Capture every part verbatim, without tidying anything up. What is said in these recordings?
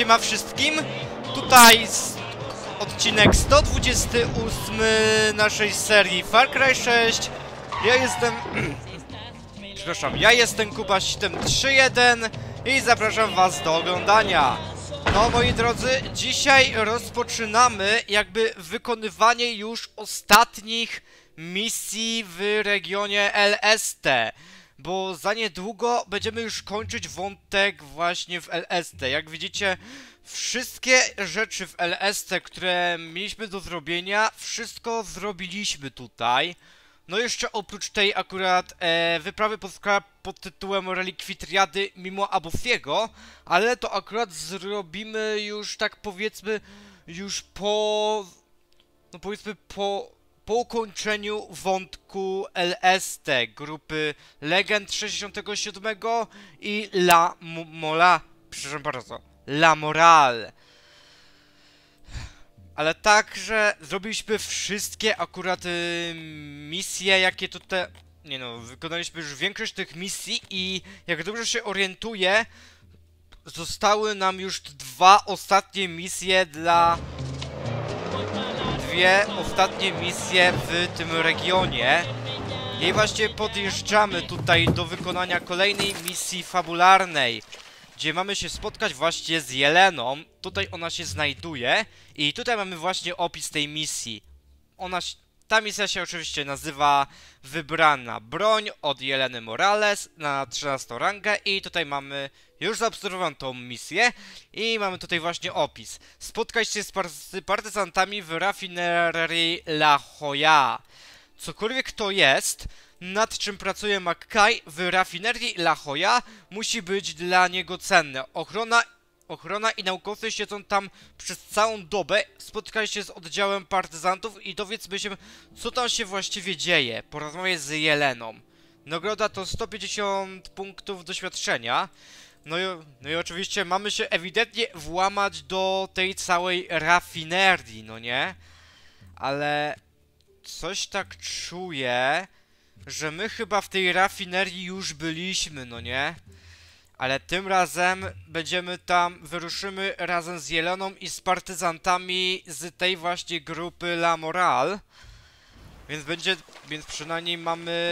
siema wszystkim. Tutaj odcinek sto dwudziesty ósmy naszej serii Far Cry sześć. Ja jestem... Przepraszam, ja jestem Kuba siedem trzy jeden i zapraszam was do oglądania. No moi drodzy, dzisiaj rozpoczynamy jakby wykonywanie już ostatnich misji w regionie L S T. Bo za niedługo będziemy już kończyć wątek właśnie w L S T. Jak widzicie, wszystkie rzeczy w L S T, które mieliśmy do zrobienia, wszystko zrobiliśmy tutaj. No jeszcze oprócz tej akurat e, wyprawy pod, pod tytułem Relikwitriady mimo Abosiego, ale to akurat zrobimy już tak powiedzmy już po... no powiedzmy po... po ukończeniu wątku L S T, grupy Legend sześćdziesiątego siódmego i La Mola, przepraszam bardzo, La Moral. Ale także zrobiliśmy wszystkie akurat y, misje, jakie tutaj... Nie no, wykonaliśmy już większość tych misji i jak dobrze się orientuję, zostały nam już dwa ostatnie misje dla... Dwie ostatnie misje w tym regionie. I właśnie podjeżdżamy tutaj do wykonania kolejnej misji fabularnej, gdzie mamy się spotkać właśnie z Jeleną. Tutaj ona się znajduje i tutaj mamy właśnie opis tej misji. Ona, ta misja się oczywiście nazywa Wybrana broń od Jeleny Morales na trzynastą rangę i tutaj mamy już zaobserwowaną tą misję i mamy tutaj właśnie opis. Spotkaj się z, par z partyzantami w rafinerii La Joya. Cokolwiek to jest, nad czym pracuje McKay w rafinerii La Joya, musi być dla niego cenne. Ochrona, ochrona i naukowcy siedzą tam przez całą dobę. Spotkaj się z oddziałem partyzantów i dowiedzmy się, co tam się właściwie dzieje. Porozmawiaj z Jeleną. Nagroda to sto pięćdziesiąt punktów doświadczenia. No i, no i oczywiście mamy się ewidentnie włamać do tej całej rafinerii, no nie? Ale coś tak czuję, że my chyba w tej rafinerii już byliśmy, no nie? Ale tym razem będziemy tam, wyruszymy razem z Jeleną i z partyzantami z tej właśnie grupy La Moral. Więc będzie, więc przynajmniej mamy...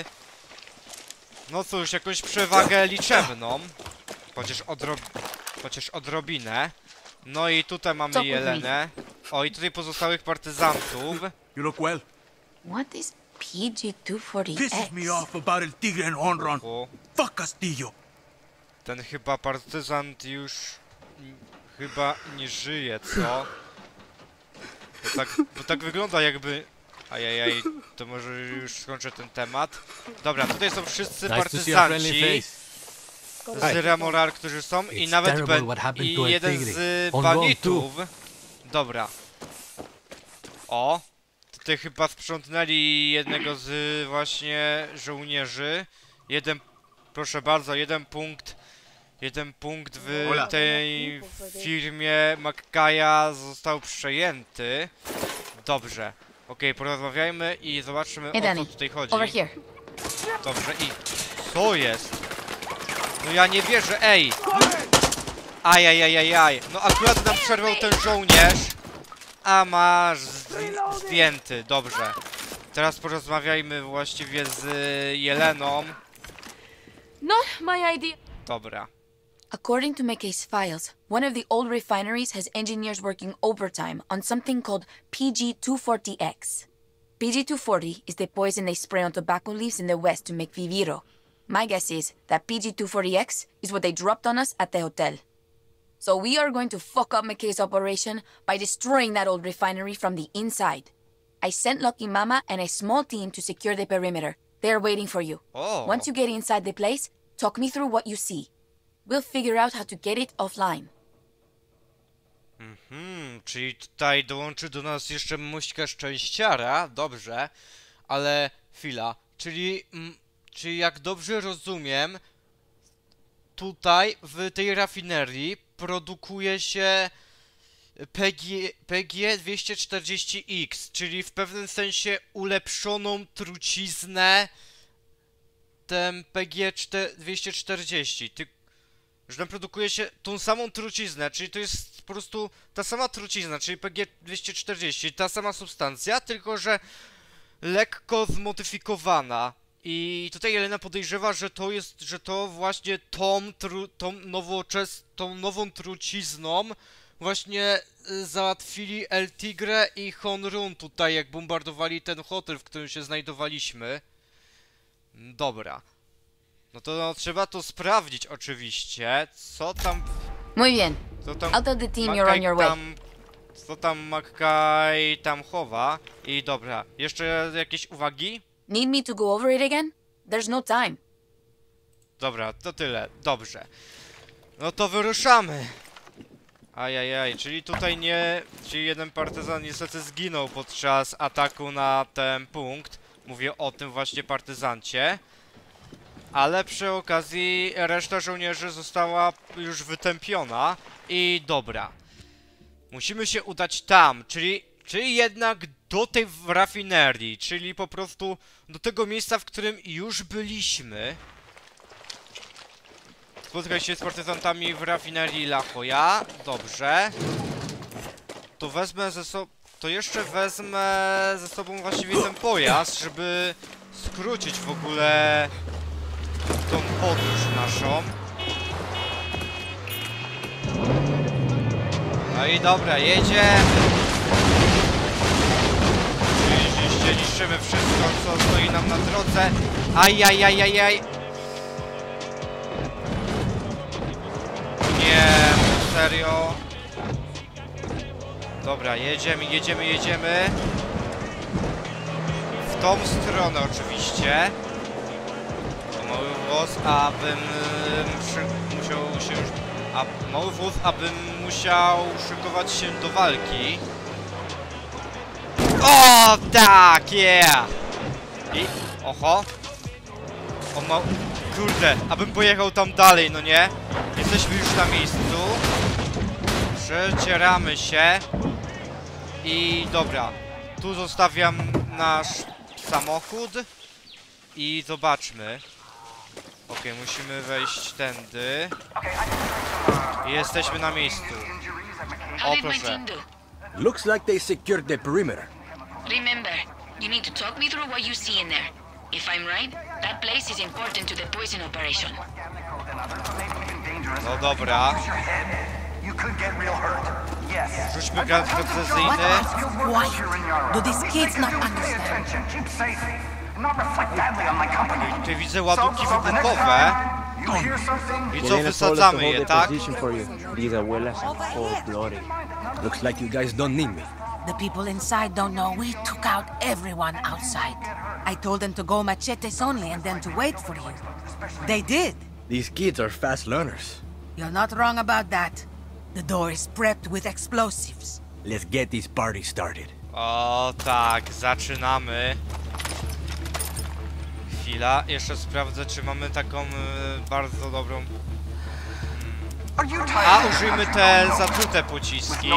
No cóż, jakąś przewagę liczebną. Chociaż, odrob... Chociaż odrobinę. No i tutaj mamy Jelenę. O, i tutaj pozostałych partyzantów. You look well. What is P G two forty X? Pisses me off about El Tigre and Honron. O, Fuck Castillo. ten chyba partyzant już... chyba nie żyje, co? Bo tak, bo tak wygląda jakby... Ajajaj, to może już skończę ten temat. Dobra, tutaj są wszyscy partyzanci z La Moral, którzy są i nawet ben, i jeden z banitów. Dobra. O, tutaj chyba sprzątnęli jednego z właśnie żołnierzy. Jeden, proszę bardzo, jeden punkt. Jeden punkt w tej firmie McKaya został przejęty. Dobrze. Okej, okay, porozmawiajmy i zobaczmy, hey, o Danny, co tutaj chodzi. over here. Dobrze, i... Co jest? No ja nie wierzę, ej! Ajajajajaj. No akurat nam przerwał ten żołnierz. A masz zdjęty, dobrze. Teraz porozmawiajmy właściwie z Jeleną. Not my idea. Dobra. According to McKay's files, one of the old refineries has engineers working overtime on something called P G two forty X. P G two forty is the poison they spray on tobacco leaves in the West to make Viviro. My guess is that P G two forty X is what they dropped on us at the hotel. So we are going to fuck up McKay's operation by destroying that old refinery from the inside. I sent Lucky Mama and a small team to secure the perimeter. They are waiting for you. Oh. Once you get inside the place, talk me through what you see. We'll figure out how to get it offline. Mhm, czyli tutaj dołączy do nas jeszcze Muśka Szczęściara, dobrze, ale chwila, czyli, mm, czyli jak dobrze rozumiem, tutaj w tej rafinerii produkuje się P G dwieście czterdzieści X, czyli w pewnym sensie ulepszoną truciznę ten P G dwieście czterdzieści. Ty... że tam produkuje się tą samą truciznę, czyli to jest po prostu ta sama trucizna, czyli P G dwieście czterdzieści, ta sama substancja, tylko że lekko zmodyfikowana. I tutaj Jelena podejrzewa, że to jest, że to właśnie tą, tru, tą nowoczes, tą nową trucizną właśnie y, załatwili El Tigre i Honrun tutaj, jak bombardowali ten hotel, w którym się znajdowaliśmy. Dobra. No to no, trzeba to sprawdzić oczywiście, co tam... Muy bien. Co tam... I'll tell the team you're on Mackay your way. tam... Co tam Mackay tam chowa. I dobra, jeszcze jakieś uwagi? Need me to go over it again? There's no time. Dobra, to tyle. Dobrze. No to wyruszamy. Ajajaj, czyli tutaj nie... Czyli jeden partyzan niestety zginął podczas ataku na ten punkt. Mówię o tym właśnie partyzancie. Ale przy okazji reszta żołnierzy została już wytępiona. I dobra. Musimy się udać tam, czyli... Czyli jednak do tej rafinerii, czyli po prostu do tego miejsca, w którym już byliśmy. Spotkaj się z partyzantami w rafinerii La Jolla. Dobrze. To wezmę ze sobą... To jeszcze wezmę ze sobą właściwie ten pojazd, żeby skrócić w ogóle tą podróż naszą. No i dobra, jedziemy. Oczywiście niszczymy wszystko, co stoi nam na drodze. Ajajajajaj. Nie, serio. Dobra, jedziemy, jedziemy, jedziemy. W tą stronę oczywiście. To mały wóz, abym przy... musiał się... A mały wóz, abym musiał szykować się do walki. O, tak, yeah! I... Oho. O, ma... Kurde, abym pojechał tam dalej, no nie? Jesteśmy już na miejscu. Przecieramy się. I dobra. Tu zostawiam nasz samochód. I zobaczmy. Okej, okay, musimy wejść tędy. I jesteśmy na miejscu. O, proszę. Looks like they secured the perimeter. Remember, you need to talk me through what you see in there. If I'm right, that place is important to the poison operation. No dobra. Rzućmy granat precezyjny. Do these kids not understand? Tutaj widzę ładunki wybuchowe. I co, wysadzamy je, tak? Looks like you guys don't need me. The people inside don't know we took out everyone outside. I told them to go machetes only and then to wait for you. They did. These kids are fast learners. You're not wrong about that. The door is prepped with explosives. Let's get this party started. O tak, zaczynamy. Chwila, jeszcze sprawdzę, czy mamy taką y, bardzo dobrą... A, użyjmy te zatrute pociski.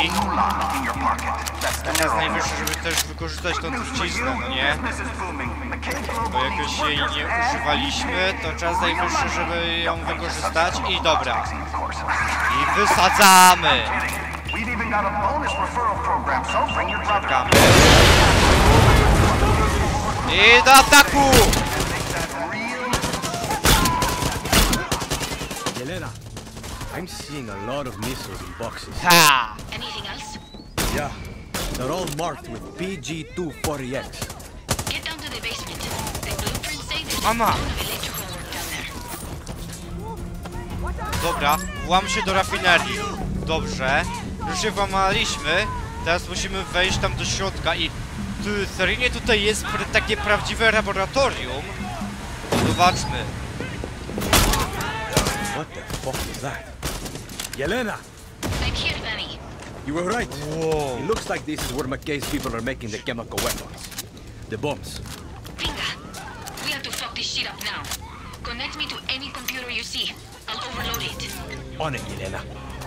Czas najwyższy, żeby też wykorzystać tą truciznę, no nie? Bo jakoś jej nie używaliśmy, to czas najwyższy, żeby ją wykorzystać. I dobra. I wysadzamy! Czekamy. I do ataku! Yelena, I'm seeing a lot of missiles in boxes. Ha! Anything else? Yeah, they're all marked with P G two forty X. Get down to the basement. The blueprints say there's Mama. a ton of electrical work down there. Dobra, włam się do rafinerii. Dobrze. Już się włamaliśmy. Teraz musimy wejść tam do środka i... Tu, seryjnie tutaj jest pr takie prawdziwe laboratorium. Zobaczmy. What the fuck is that? Yelena, I'm here, Danny. you were right. Whoa. It looks like this is where McKay's people are making the chemical weapons. The bombs. Pinga. We have to fuck this shit up now. Connect me to any computer you see. I'll overload it. On it, Yelena.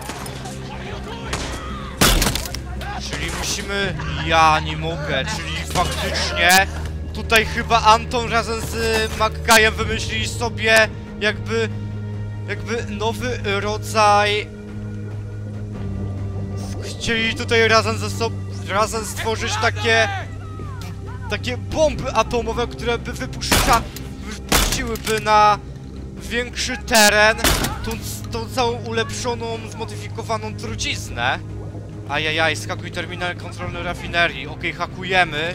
Czyli musimy... Ja nie mogę, czyli faktycznie... Tutaj chyba Anton razem z Mackayem wymyślili sobie jakby jakby nowy rodzaj... Chcieli tutaj razem ze sobą, razem stworzyć takie... Takie bomby atomowe, które by wypuszcza, wypuściłyby na większy teren tą, tą całą ulepszoną, zmodyfikowaną truciznę. Ajajaj, skakuj terminal kontrolny rafinerii. Okej, okay, hakujemy.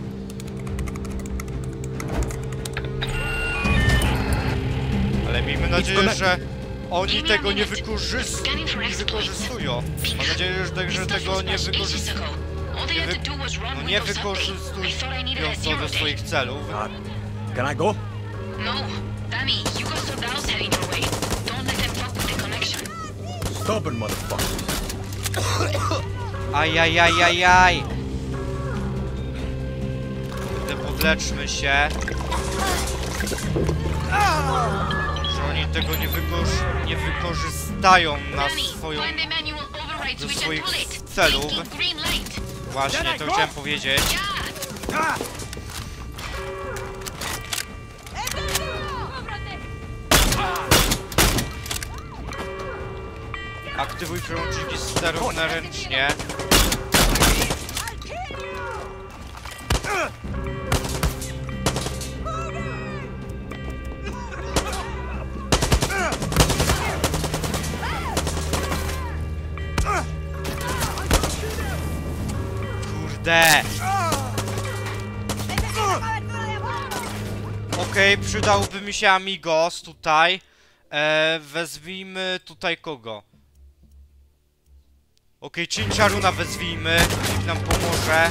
Ale miejmy nadzieję, że oni tego nie, wykorzys nie wykorzystują. Mam nadzieję, że, że tego nie wykorzystują. Nie wy no nie wykorzystują to do swoich celów. Uh, can I go? No, Danny, you got soldados heading your way. Don't let them fuck with the connection. Stubborn motherfucker. Ajajajajaj. Podleczmy się. Że oni tego nie, wykorzy nie wykorzystają na swoją... do swoich celów. Właśnie, to chciałem powiedzieć. Aktywuj przełączniki sterów na ręcznie. Kurde! Okej, okay, przydałby mi się amigos tutaj. Eee, wezwijmy tutaj kogo? Okej, okay, Cinciaruna wezwijmy, niech nam pomoże.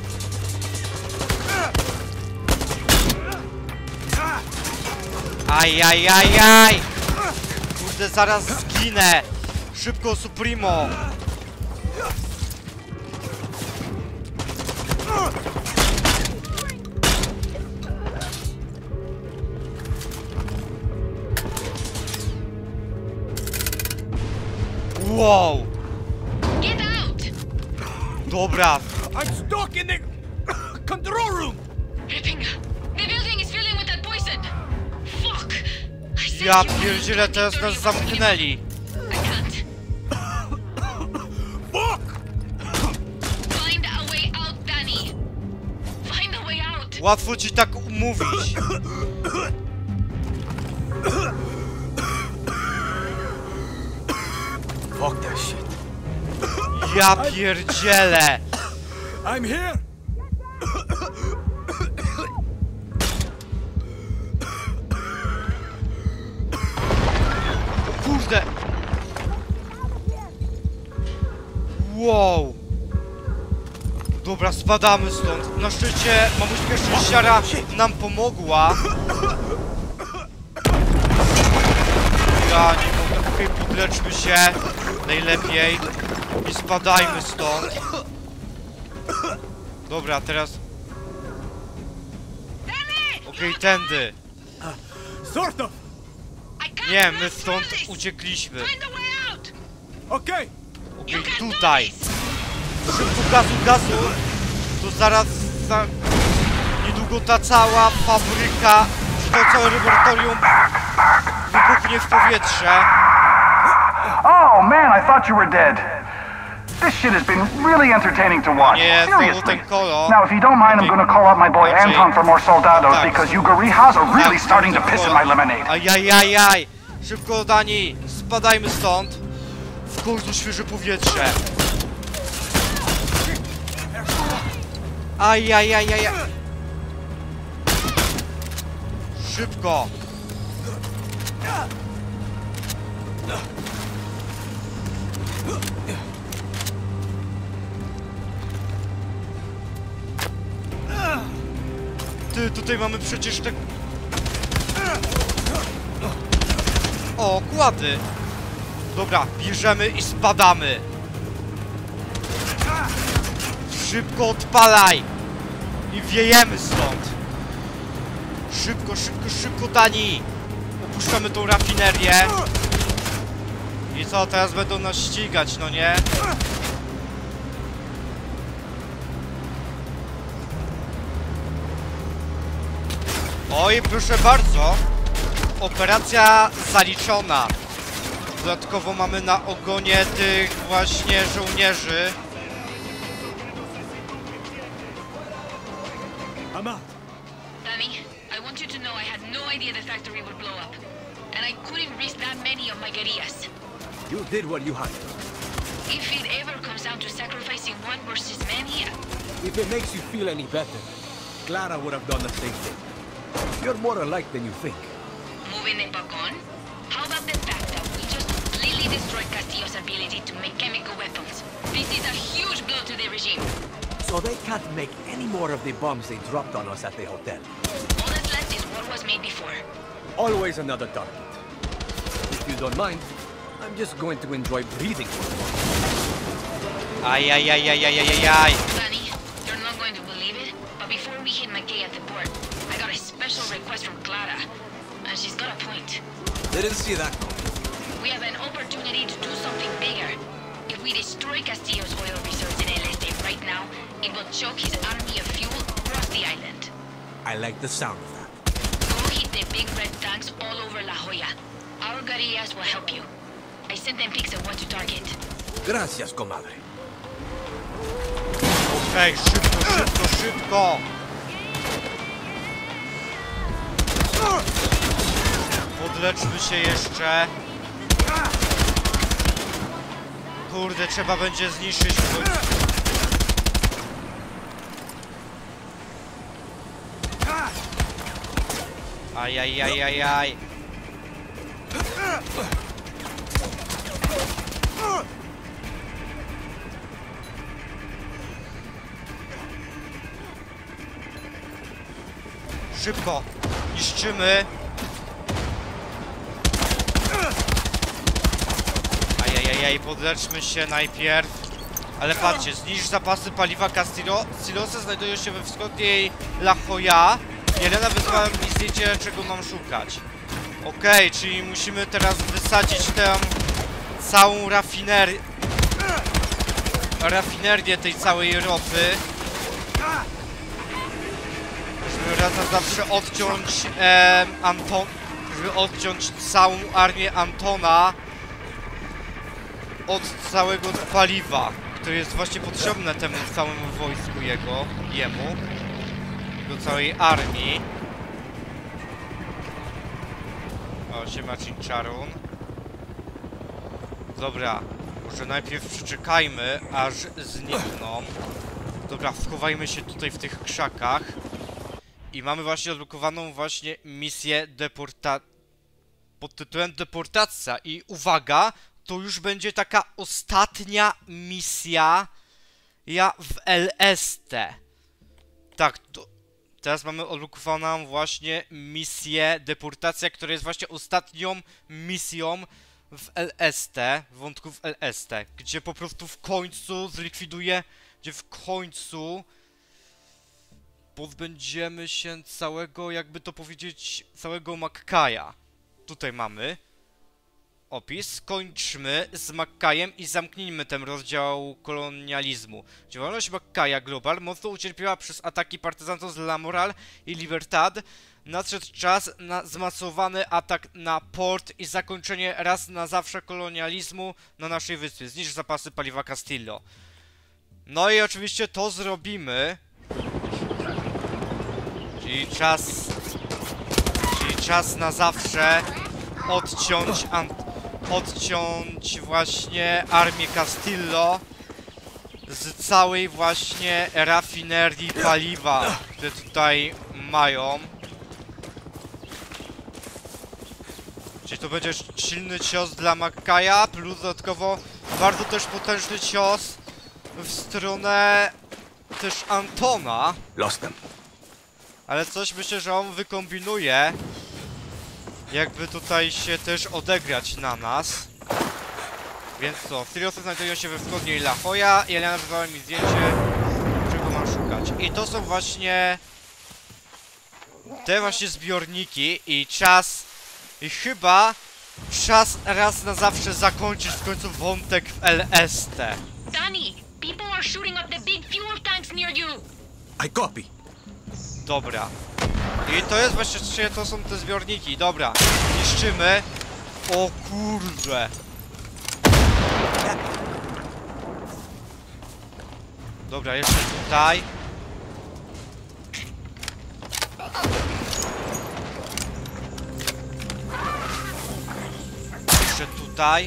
Ajajajaj! Kurde, zaraz zginę! Szybko, Supremo! Wow! Get out! Dobra. I'm stuck in the control room. Ripping. The building is filling with that poison. Fuck. I said Ja you were pierdzielę, teraz nas zamknęli. I can't. Fuck! Find a way out, Danny. Find a way out. Łatwo ci tak umówić. Fuck that shit. Ja pierdzielę. I'm here. Kurde. Wow. Dobra, spadamy stąd. Na szczycie mamuśka szczęściara nam pomogła. Ja nie mogę. Okej, okay, podleczmy się. Najlepiej. I spadajmy stąd. Dobra, teraz... Okej, okay, tędy. Sort of. Nie, my stąd uciekliśmy. Find a way out. Okay. Okej, okay, tutaj. Szybko, gazu, gazu. To zaraz... Za... Niedługo ta cała fabryka, czy to całe laboratorium wybuchnie w powietrze. Oh man, I thought you were dead. This shit has been really entertaining to watch. Nie, znowu Seriously. ten kolor. Now, if you don't mind, I'm gonna call out my boy Raczej- Anton for more soldados tak. because you Garihas are really Tak, starting to ten piss in kolor. my lemonade. Ajajajaj! Szybko, Dani! Spadajmy stąd! W końcu świeże powietrze! Ajajajaj! Szybko! Ty, tutaj mamy przecież tak... O, kłady! Dobra, bierzemy i spadamy! Szybko odpalaj! I wiejemy stąd! Szybko, szybko, szybko, Dani! Opuszczamy tą rafinerię! I co, teraz będą nas ścigać, no nie? Oj, proszę bardzo! Operacja zaliczona! Dodatkowo mamy na ogonie tych właśnie żołnierzy. I'm out. Danny, I want you to know I had no idea the factory would blow up. And I couldn't risk that many of my guerrillas. You did what you had to. If it ever comes down to sacrificing one versus many, If it makes you feel any better, Clara would have done the same thing. You're more alike than you think. moving it back on? How about the fact that we just completely destroyed Castillo's ability to make chemical weapons? This is a huge blow to the regime. So they can't make any more of the bombs they dropped on us at the hotel. All that's left is what was made before. Always another target. If you don't mind, I'm just going to enjoy breathing for a while. Aj, aj, aj, aj, aj, aj, aj. Danny, you're not going to believe it, but before we hit McKay at the port, I got a special request from Clara. And she's got a point. Didn't see that. We have an opportunity to do something bigger. If we destroy Castillo's oil reserves in El Este right now, it will choke his army of fuel across the island. I like the sound of that. Go hit the big red tanks all over La Jolla. Our guerrillas will help you. I sent them pics of what to target. Gracias, comadre. Okej, szybko, szybko, szybko! Podleczmy się jeszcze. Kurde, trzeba będzie zniszczyć w końcu. Aj, aj, aj, aj, aj. Szybko! Niszczymy! Ajajajaj, podleczmy się najpierw. Ale patrzcie, zniszcz zapasy paliwa Castillo. Silosy znajdują się we wschodniej La Jolla. Jelena wysłała mi zdjęcie, czego mam szukać. Okej, okay, czyli musimy teraz wysadzić tę całą rafinerię. Rafinerię tej całej ropy. Żeby raz na zawsze odciąć e, Anton... Żeby odciąć całą armię Antona od całego paliwa, które jest właśnie potrzebne temu całemu wojsku jego, jemu, do całej armii. O, siema Cincharun. Dobra, może najpierw przeczekajmy, aż znikną. Dobra, schowajmy się tutaj w tych krzakach. I mamy właśnie odblokowaną właśnie misję deporta... pod tytułem deportacja. I uwaga, to już będzie taka ostatnia misja ja w El Este. Tak, to... Teraz mamy odblokowaną właśnie misję deportacja, która jest właśnie ostatnią misją w El Este, wątku w El Este, gdzie po prostu w końcu zlikwiduje, gdzie w końcu pozbędziemy się całego, jakby to powiedzieć, całego McKaya. Tutaj mamy opis. Kończmy z McKayem i zamknijmy ten rozdział kolonializmu. Działalność McKaya Global mocno ucierpiała przez ataki partyzantów z La Moral i Libertad. Nadszedł czas na zmasowany atak na port i zakończenie raz na zawsze kolonializmu na naszej wyspie. Zniszcz zapasy paliwa Castillo. No i oczywiście to zrobimy. Czyli czas... Czyli czas na zawsze odciąć... Odciąć właśnie armię Castillo z całej właśnie rafinerii paliwa, które tutaj mają. Czyli to będzie silny cios dla McKaya, plus dodatkowo bardzo też potężny cios w stronę też Antona. Lost them. Ale coś myślę, że on wykombinuje, jakby tutaj się też odegrać na nas. Więc co, Silosy znajdują się we wschodniej La Jolla i Elena wysłała mi zdjęcie, czego mam szukać. I to są właśnie te właśnie zbiorniki i czas, i chyba czas raz na zawsze zakończyć w końcu wątek w El Este. Danny, people are shooting up the big fuel tanks near you. I copy. Dobra. I to jest właśnie, to są te zbiorniki. Dobra, niszczymy. O kurde. Dobra, jeszcze tutaj. Jeszcze tutaj.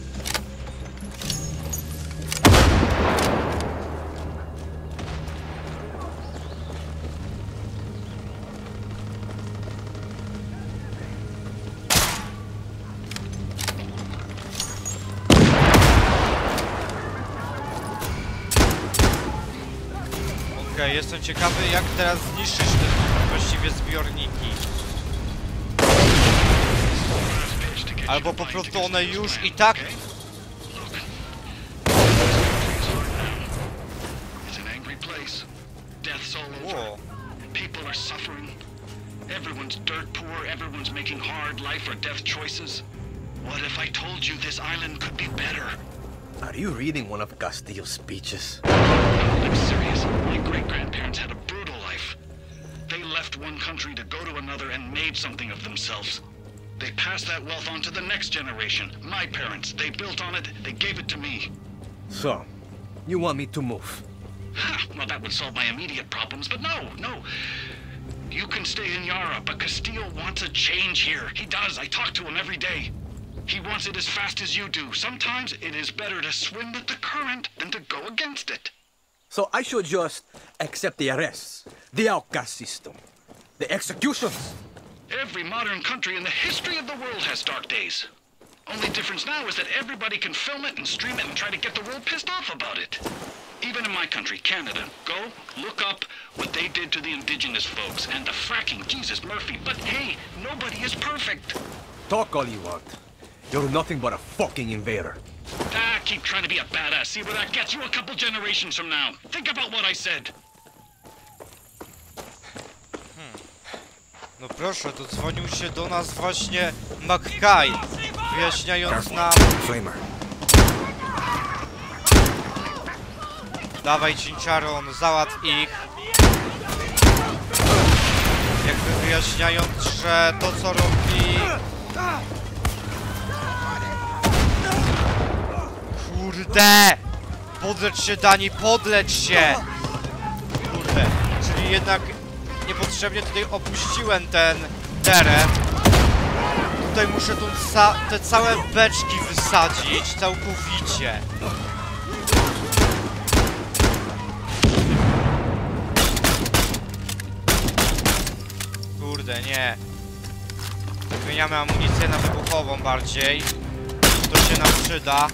Okej, okay, jestem ciekawy, jak teraz zniszczyć te właściwie zbiorniki. Albo po prostu one już i tak... Wow. People are suffering. Everyone's dirt poor, everyone's making hard life or death choices. What if I told you this island could be better? Are you reading one of Castillo's speeches? No, I'm serious. My great-grandparents had a brutal life. They left one country to go to another and made something of themselves. They passed that wealth on to the next generation. My parents, they built on it, they gave it to me. So, you want me to move? Ha! Well, that would solve my immediate problems, but no, no. You can stay in Yara, but Castillo wants a change here. He does. I talk to him every day. He wants it as fast as you do. Sometimes it is better to swim with the current than to go against it. So I should just accept the arrests, the outcast system, the executions. Every modern country in the history of the world has dark days. Only difference now is that everybody can film it and stream it and try to get the world pissed off about it. Even in my country, Canada, go look up what they did to the indigenous folks and the fracking, Jesus Murphy. But hey, nobody is perfect. Talk all you want. You're nothing but a fucking invader. Ah, keep trying to be a badass. See where that gets you a couple generations from now. Think about what I said. Hmm. No proszę, dodzwonił się do nas właśnie McKay, wyjaśniając nam... Flamer. Dawaj, Cinciaron, załatw ich. Jakby wyjaśniając, że to co robi... Kurde! Podlecz się, Dani, podlecz się! Kurde, czyli jednak niepotrzebnie tutaj opuściłem ten teren. Tutaj muszę tu te całe beczki wysadzić całkowicie. Kurde, nie. Zmieniamy amunicję na wybuchową bardziej. To się nam przyda.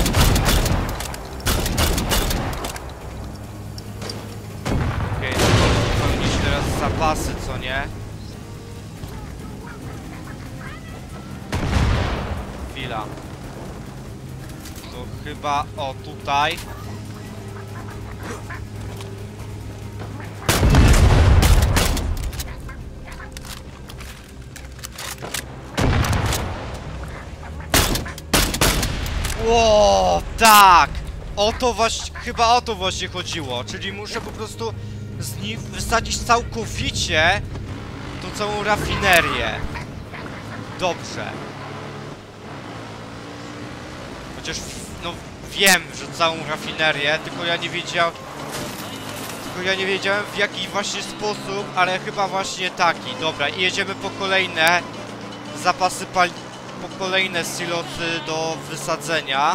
Okej, okay, wypełnić teraz zapasy, co nie? Chwila. To chyba... o, tutaj. Ło, tak! O to właśnie, chyba o to właśnie chodziło, czyli muszę po prostu z nim wysadzić całkowicie tą całą rafinerię. Dobrze. Chociaż, no, wiem, że całą rafinerię, tylko ja nie wiedziałem... Tylko ja nie wiedziałem w jaki właśnie sposób, ale chyba właśnie taki. Dobra, i jedziemy po kolejne zapasy paliw... po kolejne silosy do wysadzenia.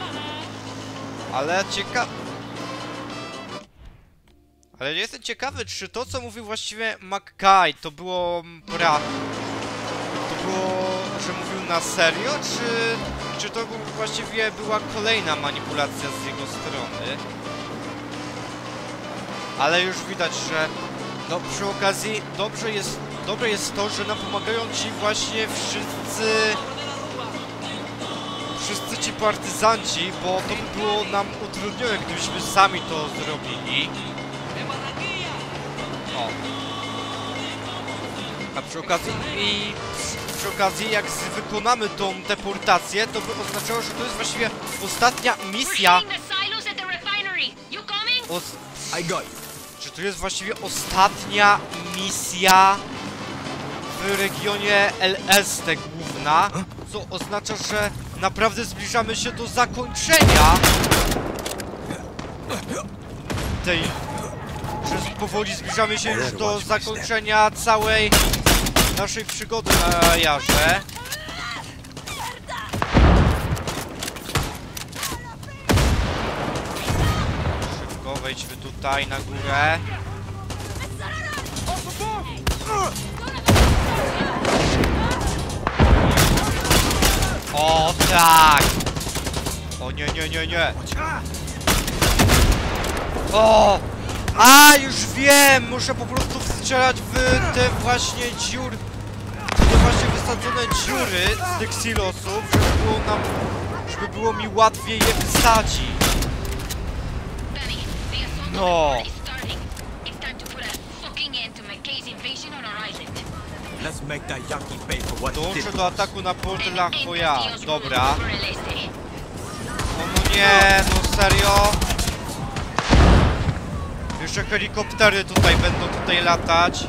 Ale ciekawe... Ale jestem ciekawy, czy to, co mówił właściwie McKay, to było prawda. To było, że mówił na serio, czy... Czy to właściwie była kolejna manipulacja z jego strony? Ale już widać, że... No, przy okazji dobrze jest, dobre jest to, że nam pomagają ci właśnie wszyscy... Wszyscy ci partyzanci, bo to by było nam utrudnione, gdybyśmy sami to zrobili. O. A przy okazji... I przy okazji, jak wykonamy tą deportację, to by oznaczało, że to jest właściwie ostatnia misja... Os... Że to jest właściwie ostatnia misja w regionie El Este główna, co oznacza, że naprawdę zbliżamy się do zakończenia tej... że powoli zbliżamy się już do zakończenia całej naszej przygody na Jarze. Szybko wejdźmy tutaj na górę. O tak! O nie, nie, nie, nie! O! A, już wiem! Muszę po prostu strzelać w te właśnie dziury, te właśnie wysadzone dziury z tych silosów, żeby było nam, żeby było mi łatwiej je wysadzić. No! Let's make that Yankee pay for what he Dołączę did. do ataku na Port La Jolla. Dobra. O no nie, no serio? Jeszcze helikoptery tutaj będą tutaj latać.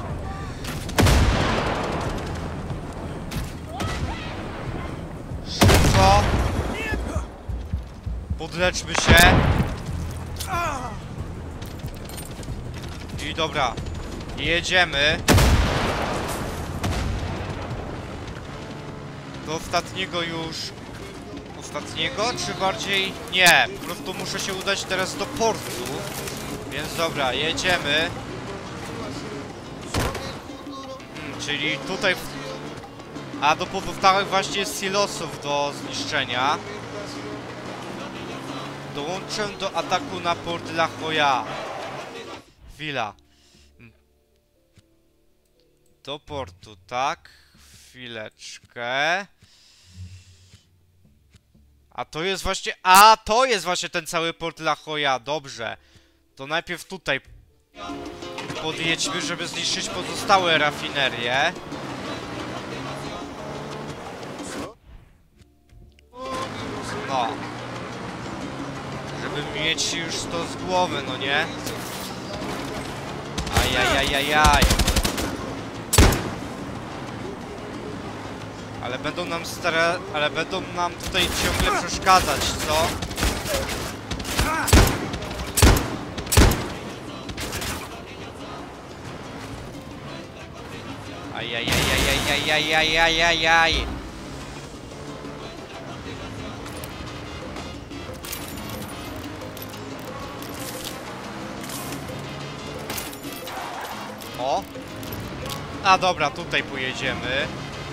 Szybko. Podleczmy się. I dobra. Jedziemy. Do ostatniego już... Ostatniego? Czy bardziej... Nie, po prostu muszę się udać teraz do portu. Więc dobra, jedziemy. Hmm, czyli tutaj... A do pozostałych właśnie jest silosów do zniszczenia. Dołączę do ataku na Port La Jolla. Chwila. Do portu, tak? Chwileczkę. A to jest właśnie... A, to jest właśnie ten cały Port La Jolla. Dobrze. To najpierw tutaj podjedźmy, żeby zniszczyć pozostałe rafinerie. No. Żeby mieć już to z głowy, no nie? Ajajajajaj. Ale będą nam stara... Ale będą nam tutaj ciągle przeszkadzać, co? Ajajajajajajajajajajaj. O! A dobra, tutaj pojedziemy.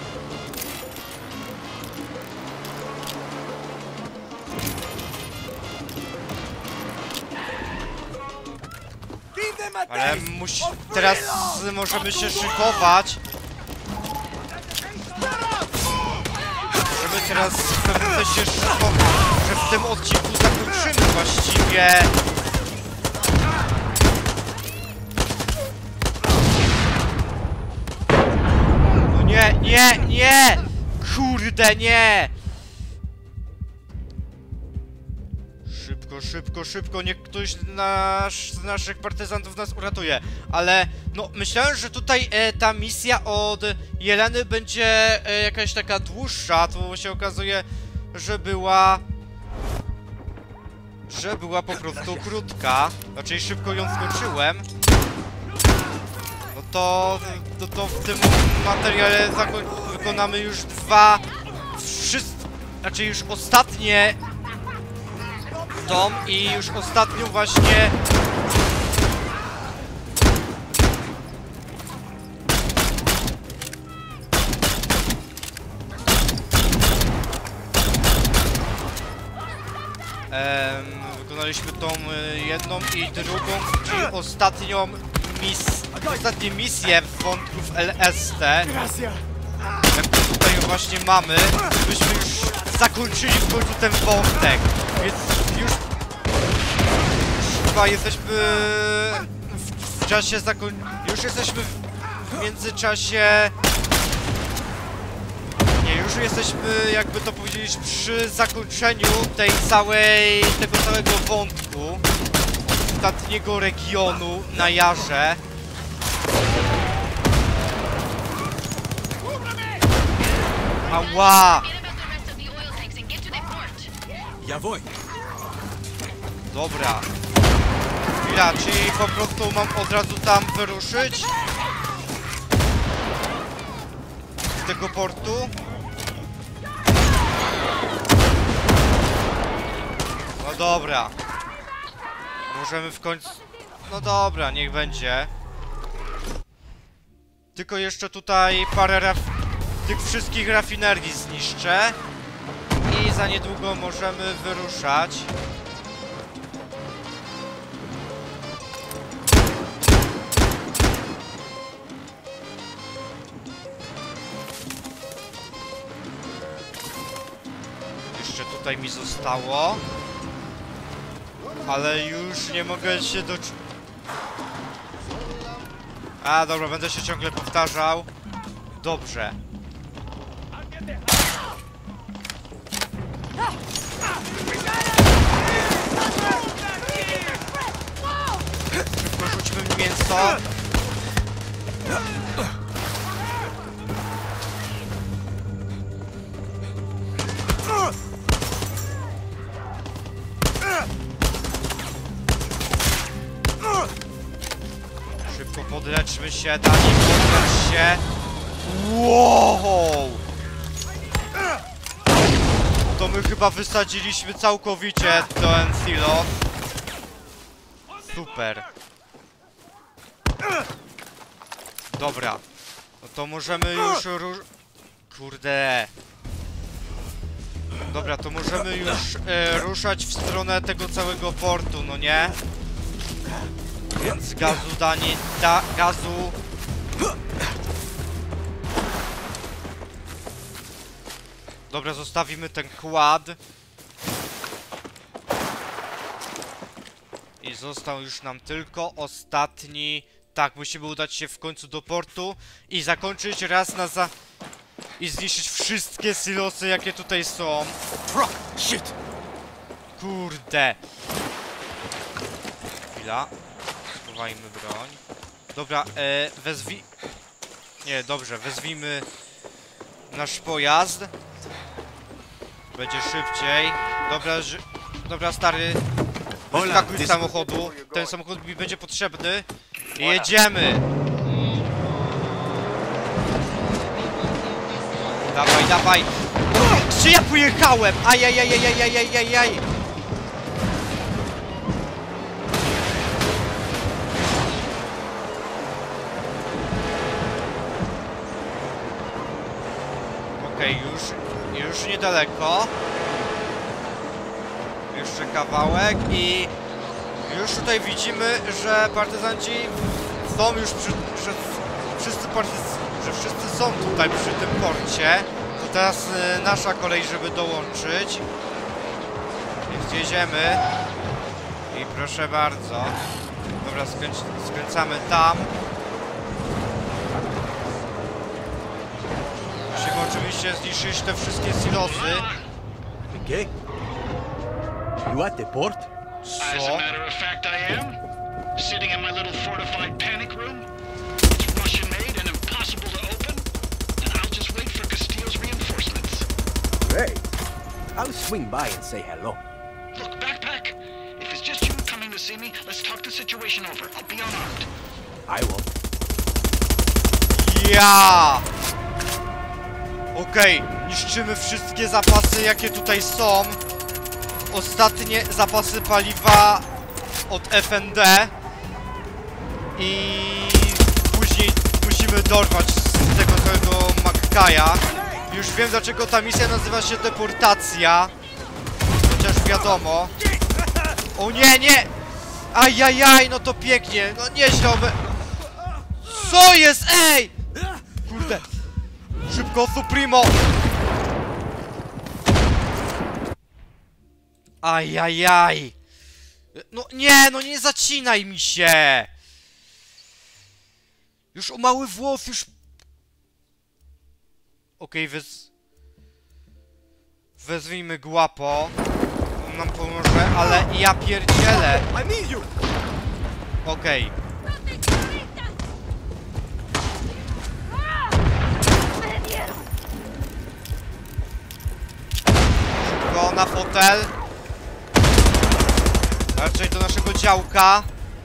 Ale musi... Teraz możemy się szykować. Możemy teraz w pewnym sensie szykować, że w tym odcinku zakończymy właściwie... No nie, nie, nie! Kurde, nie! Szybko, szybko, szybko, niech ktoś nasz, z naszych partyzantów nas uratuje. Ale, no, myślałem, że tutaj e, ta misja od Jeleny będzie e, jakaś taka dłuższa. Tu się okazuje, że była... Że była po prostu krótka. Raczej szybko ją skończyłem. No to... To, to w tym materiale wykonamy już dwa... Wszystkie... Raczej już ostatnie... Tom i już ostatnią właśnie... Ehm, wykonaliśmy tą jedną i drugą, czyli ostatnią mis... ostatnie misje wątków L S T. Jak to tutaj właśnie mamy, byśmy już zakończyli w końcu ten wątek. Więc już... Już chyba jesteśmy... W, w czasie zakoń... Już jesteśmy w, w międzyczasie... Nie, już jesteśmy, jakby to powiedzieć, przy zakończeniu tej całej... tego całego wątku. Ostatniego regionu na Jarze. Ała! Ja voy. Dobra. Chwila, czyli po prostu mam od razu tam wyruszyć? Z tego portu? No dobra. Możemy w końcu... No dobra, niech będzie. Tylko jeszcze tutaj parę raf... tych wszystkich rafinerii zniszczę. I za niedługo możemy wyruszać. Jeszcze tutaj mi zostało. Ale już nie mogę się docz... A, dobra, będę się ciągle powtarzał. Dobrze. Szybko rzućmy mięso. Szybko podleczmy się, Dani, podlecz się. Wow! To my chyba wysadziliśmy całkowicie ten silo. Super. Dobra. No to możemy już rusz... Kurde. Dobra, to możemy już e, ruszać w stronę tego całego portu, no nie? Więc gazu, Dani, da, gazu. Dobra, zostawimy ten kład. I został już nam tylko ostatni... Tak, musimy udać się w końcu do portu i zakończyć raz na za... I zniszczyć wszystkie silosy, jakie tutaj są. Truck! Shit! Kurde. Chwila. Schowajmy broń. Dobra, e, wezwij... Nie, dobrze, wezwijmy nasz pojazd. Będzie szybciej. Dobra, że... Dobra, stary. Wyskakuj z samochodu. Ten samochód mi będzie potrzebny. Jedziemy! Dawaj, dawaj! Gdzie ja pojechałem? Ajajajajajajajajaj! Okej, okay, już, już niedaleko. Jeszcze kawałek i już tutaj widzimy, że partyzanci są już przy, że wszyscy partyz, że wszyscy są tutaj przy tym porcie. To teraz y, nasza kolej, żeby dołączyć. Więc jedziemy. I proszę bardzo. Dobra, skręc, skręcamy tam. Musimy oczywiście zniszczyć te wszystkie silosy. Okay. You at the port? As a matter of fact, I am. Sitting in my little fortified panic room. It's Russian made and impossible to open. And I'll just wait for Castillo's reinforcements. Great. I'll swing by and say hello. Look, Backpack. If it's just you coming to see me, let's talk the situation over. I'll be unarmed. I will. Ja! Okej, okay, niszczymy wszystkie zapasy, jakie tutaj są. Ostatnie zapasy paliwa od F N D. I później musimy dorwać z tego całego Makkaja. Już wiem, dlaczego ta misja nazywa się deportacja. Chociaż wiadomo. O nie, nie! Ajajaj, no to pięknie. No nieźle obe... Co jest? Ej! Kurde. Szybko, Supremo! Ajajaj! No nie, no nie zacinaj mi się! Już o mały włos, już... Okej, okay, wez... Wezwijmy Guapo. On nam pomoże, ale ja pierdzielę! Okej. Okay. Szybko, na fotel. Raczej do naszego działka.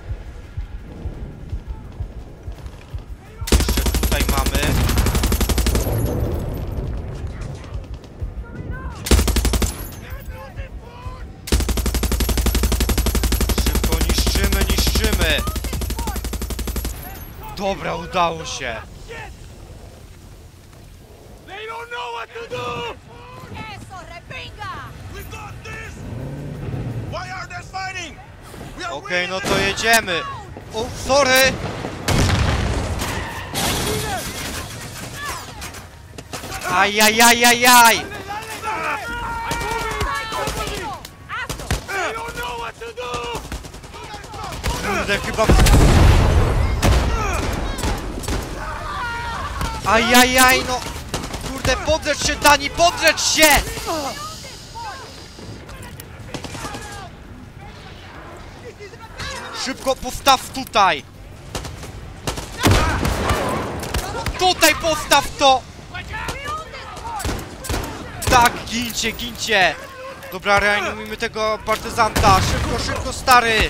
Jeszcze tutaj mamy. Szybko niszczymy, niszczymy. Dobra, udało się. Okej, okay, no to jedziemy. O, sorry. Ajajajajaj. Kurde, chyba... Ajajaj, no. Kurde, podrzeć się, Dani, podrzeć się! Szybko postaw tutaj! Tutaj postaw to! Tak, gincie, gincie! Dobra, reanimujmy tego partyzanta! Szybko, szybko, stary!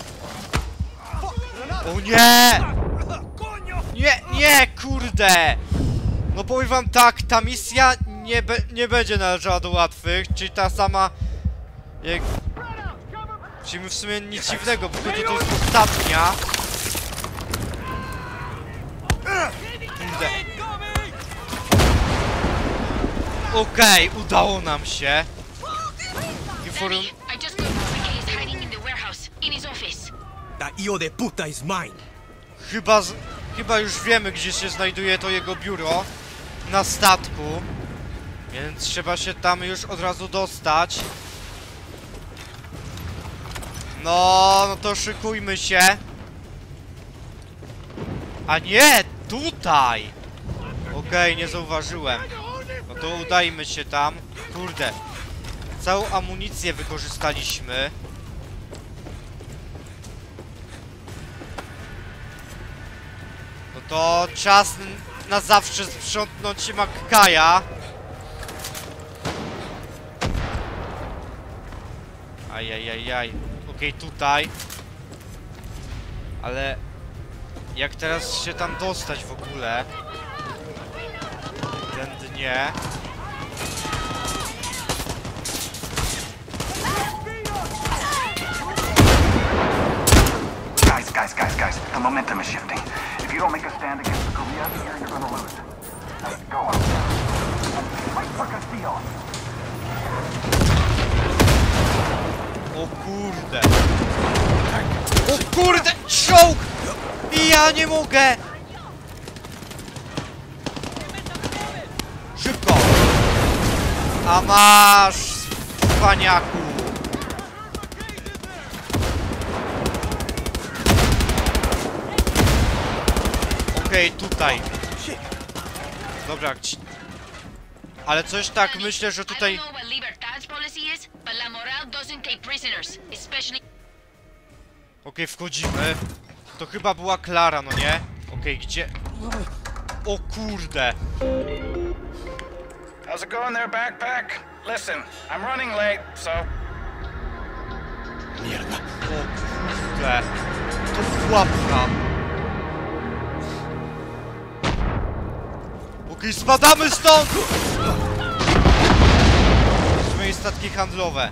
O nie! Nie, nie, kurde! No powiem wam tak, ta misja nie, be, nie będzie należała do łatwych, czyli ta sama jak... Czyli w sumie nic dziwnego, bo to, to jest ostatnia. Kurde. Okej, okay, udało nam się. Inform... That hijo de puta is mine. Chyba, z... Chyba już wiemy, gdzie się znajduje to jego biuro. Na statku. Więc trzeba się tam już od razu dostać. No, no to szykujmy się. A nie, tutaj. Okej, okay, nie zauważyłem. No to udajmy się tam. Kurde. Całą amunicję wykorzystaliśmy. No to czas na zawsze sprzątnąć Makkaja. Ajajajaj. Okej, okay, tutaj. Ale... Jak teraz się tam dostać w ogóle? Tędy nie. Guys, guys, guys, guys. The momentum is shifting. If you don't make a stand against the Korea, you're gonna lose. Now, go on. Fight for Castillo. O kurde. O kurde! Czołg! I ja nie mogę! Szybko! A masz, paniaku! Okej, okay, tutaj. Dobra, ale coś tak myślę, że tutaj... Okej, okay, wchodzimy. To chyba była Klara, no nie? Okej, okay, gdzie... O kurde! How's it going there, backpack? Listen, I'm running late, so... Mierda. O kurde. To pułapka. Okej, okay, spadamy stąd! Moje statki handlowe.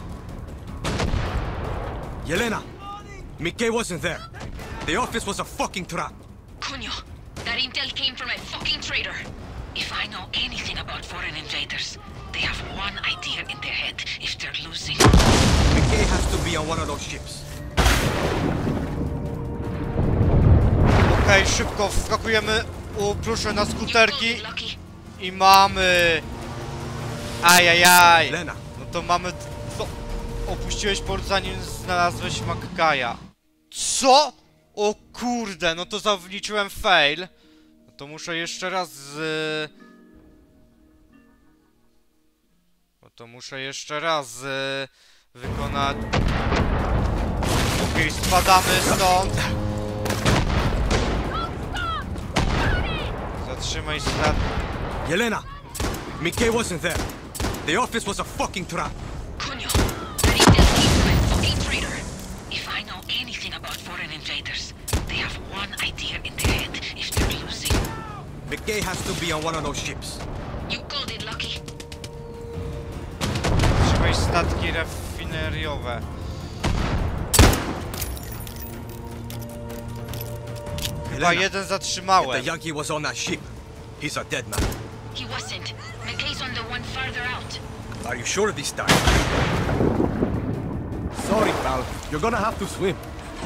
Yelena! Mickey wasn't there. The office was a fucking trap. Coño, that intel came from a fucking traitor. If I know anything about foreign invaders, they have one idea in their head if they're losing. Mickey has to be on one of those ships. Okej, okay, szybko wskakujemy, u, proszę, na skuterki. I mamy... Ajajaj. Lena. No to mamy... Co? Opuściłeś port, zanim znalazłeś Makkaja. Co? O kurde, no to zawliczyłem fail. No to muszę jeszcze raz z... No to muszę jeszcze raz z... wykonać... Okej, okay, spadamy stąd. Zatrzymaj strat... Yelena! Mickey wasn't there. The office was a fucking trap. Coño, that intel came from a fucking traitor. If McKay has to be on one of those ships. You called it, Lucky. Trzeba iść statki rafineriowe. Chyba Helena, jeden if zatrzymałem. the Yankee was on that ship, he's a dead man. He wasn't. McKay's on the one farther out. Are you sure this time? Sorry, pal. You're gonna have to swim.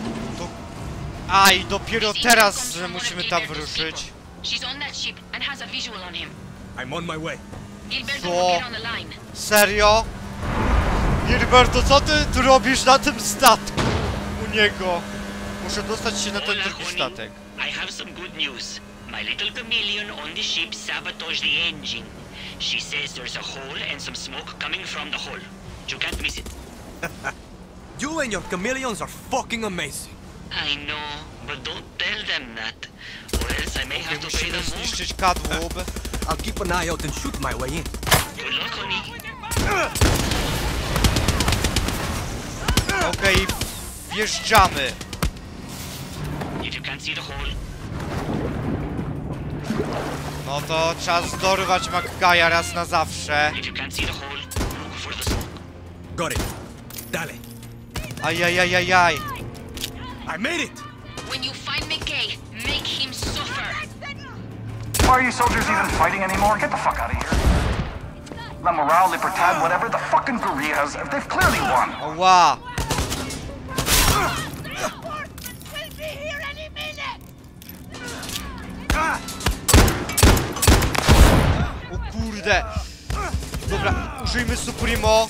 A i dopiero His teraz intel comes że from one musimy of tam Gilberto's wyruszyć. people. She's on that ship and has a visual on him. I'm on my way. Gilberto Co? will get on the line. Serio? Gilberto, co ty tu robisz na tym statku? U niego. Muszę dostać się na ten Hola, drugi honey. statek. I have some good news. My little chameleon on the ship sabotaged the engine. She says there's a hole and some smoke coming from the hole. You can't miss it. You and your chameleons are fucking amazing. I know, but don't tell them that, or else I may have to pay Musimy them more. zniszczyć kadłub. I'll keep an eye out and shoot my way in. Good luck, honey. Okej, wjeżdżamy. If you can't see the hole, No to czas dorwać McKaya raz na zawsze. if you can't see the hole, look for the smoke. Got it. Dale. Ajajajajaj. I made it! When you find McKay, make him suffer. Why are you soldiers even fighting anymore? Get the fuck out of here. La Morale, Libertad, whatever, the fucking guerrillas, they've clearly won. Oła. O kurde. Dobra, użyjmy Supremo.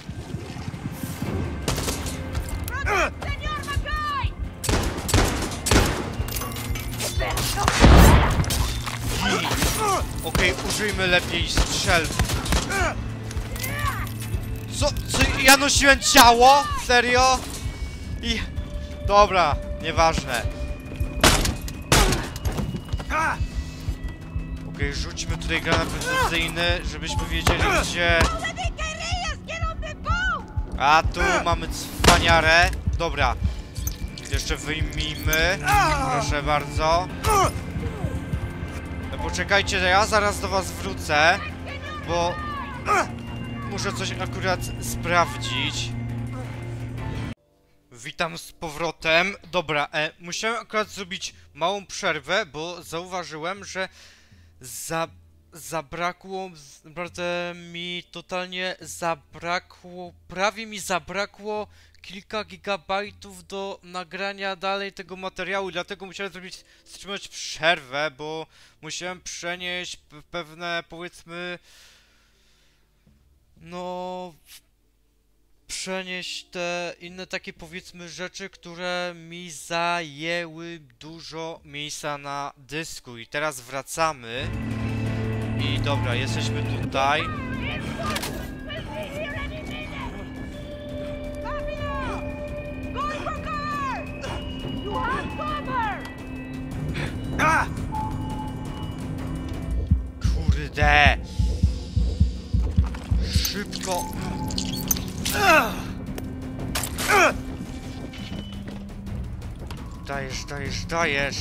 Okej, okay, użyjmy lepiej strzelb. Co? Co? Ja nosiłem ciało? Serio? I... Dobra, nieważne. Okej, okay, rzućmy tutaj granat precyzyjny, żebyśmy wiedzieli gdzie... A tu mamy cwaniarę. Dobra. Jeszcze wyjmijmy. Proszę bardzo. No poczekajcie, ja zaraz do was wrócę, bo muszę coś akurat sprawdzić. Witam z powrotem. Dobra, e, musiałem akurat zrobić małą przerwę, bo zauważyłem, że za, zabrakło, naprawdę mi totalnie zabrakło, prawie mi zabrakło kilka gigabajtów do nagrania dalej tego materiału, dlatego musiałem zrobić, wstrzymać przerwę, bo musiałem przenieść pewne, powiedzmy, no, przenieść te inne takie, powiedzmy, rzeczy, które mi zajęły dużo miejsca na dysku. I teraz wracamy. I dobra, jesteśmy tutaj. Kurde! Szybko! Dajesz, dajesz, dajesz!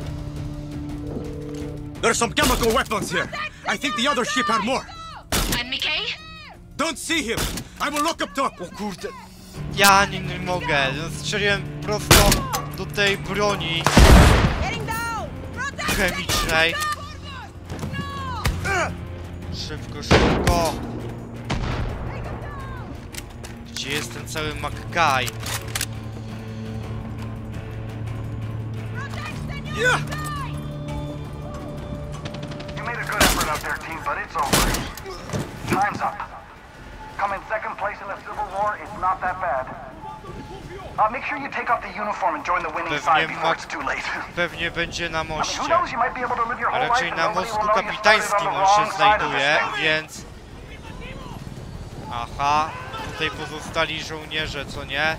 There's some chemical weapons here. I think the other ship had more. And McKay? Don't see him. I will look up top. O kurde! Ja nie, nie mogę! Strzeliłem prosto do tej broni chemicznej. Szybko, szybko! Gdzie jest ten cały McKay? Yeah. You made a good effort out there, team, but it's over. Time's up. Come in second place in the Civil War, it's not that bad. Uh, make sure you take off the uniform and join the winning side before it's too late. Pewnie będzie na I mean, moście. who knows, you might be able to live your A whole raczej life na and nobody will mostku know you started kapitańskim on the on się wrong side of the znajduje, stick. więc... Aha, tutaj pozostali żołnierze, co nie?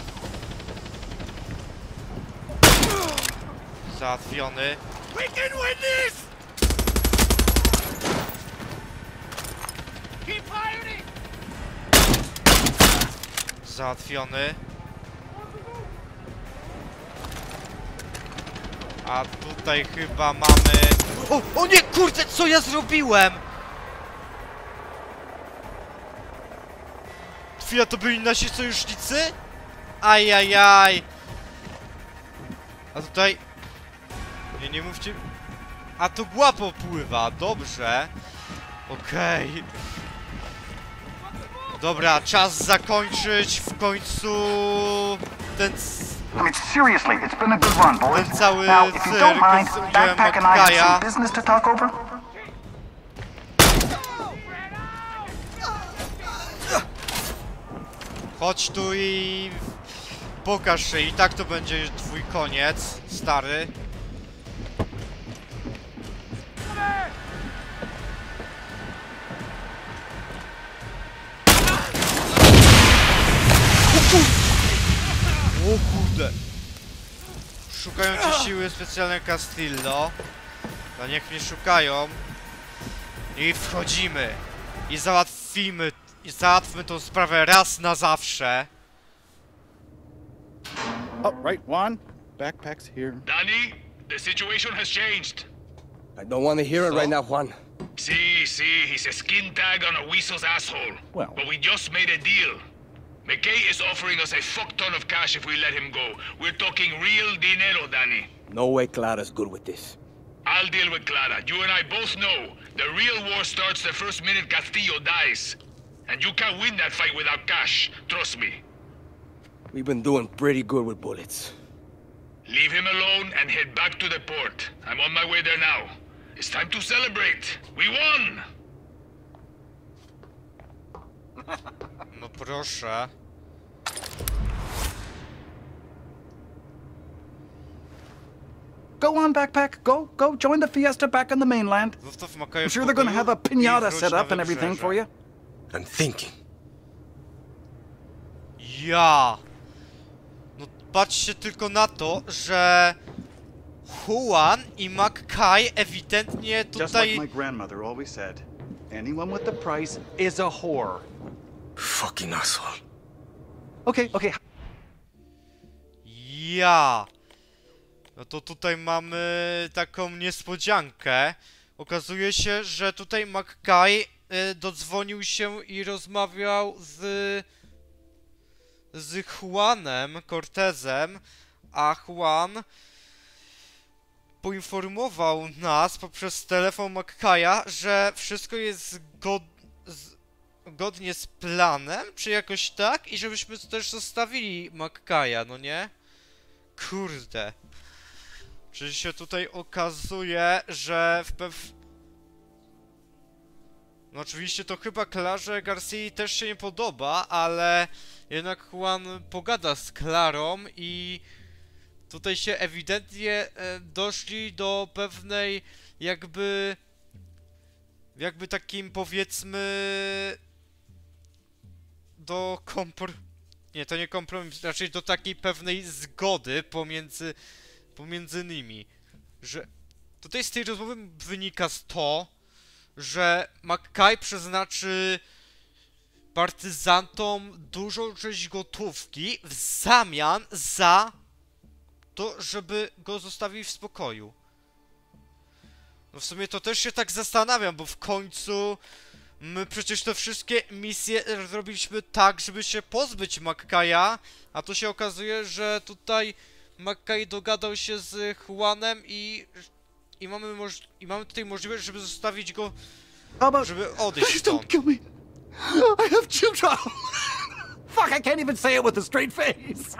Załatwiony. We can win this. Keep firing. Załatwiony. A tutaj chyba mamy... O, o nie, kurde, co ja zrobiłem? Chwila, to byli nasi sojusznicy? Ajajaj. A tutaj... Nie, nie mówcie... A to głapo pływa, dobrze. Okej. Okay. Dobra, czas zakończyć w końcu... Ten... I mean, seriously, it's been a good run, boys. Ten cały Now, if you don't cyrk mind, z udziałem Backpack and I have Mackaja. some business to talk over. Chodź tu i... Pokaż się, i tak to będzie twój koniec, stary. O kurde! Szukają cię siły specjalne Castillo. No niech mnie szukają. I wchodzimy. I załatwimy. I załatwmy tą sprawę raz na zawsze. Oh, right, Juan. Backpack's here. Danny, the situation has changed. I don't want to hear it So? right now, Juan. See, see, he's a skin tag on a weasel's asshole. Well. But we just made a deal. McKay is offering us a fuck ton of cash if we let him go. We're talking real dinero, Danny. No way Clara's good with this. I'll deal with Clara. You and I both know the real war starts the first minute Castillo dies. And you can't win that fight without cash. Trust me. We've been doing pretty good with bullets. Leave him alone and head back to the port. I'm on my way there now. It's time to celebrate. We won! No proszę. Go on, Backpack. Go, go. Join the fiesta back on the mainland. Zostaw Mackaja I'm w sure they're gonna pokoju have a i piñata wróć set na up and everything wybrzeże. for you. I'm thinking. Ja! No patrzcie tylko na to, że... Juan i Mackay ewidentnie Just like tutaj... my grandmother always said, anyone with the price is a whore. Fucking asshole. Okay, okay. Ja! No to tutaj mamy taką niespodziankę. Okazuje się, że tutaj Mackay y, dodzwonił się i rozmawiał z... z Juanem Cortezem, a Juan poinformował nas poprzez telefon Mackaya, że wszystko jest zgod... z... zgodnie z planem, czy jakoś tak, i żebyśmy też zostawili Mackaya, no nie? Kurde. Czy się tutaj okazuje, że w pew... No oczywiście to chyba Klarze Garcii też się nie podoba, ale jednak Juan pogada z Klarą i tutaj się ewidentnie e, doszli do pewnej jakby... jakby takim powiedzmy... do kompor... Nie, to nie kompromis, raczej do takiej pewnej zgody pomiędzy... pomiędzy nimi, że tutaj z tej rozmowy wynika z to, że Mackay przeznaczy partyzantom dużą część gotówki w zamian za to, żeby go zostawili w spokoju. No w sumie to też się tak zastanawiam, bo w końcu my przecież te wszystkie misje zrobiliśmy tak, żeby się pozbyć Mackaya, a tu się okazuje, że tutaj Mackay dogadał się z Juanem i... i mamy moż... i mamy tutaj możliwość, żeby zostawić go... żeby odejść stąd. Don't kill me. I have children. Fuck, I can't even say it with a straight face.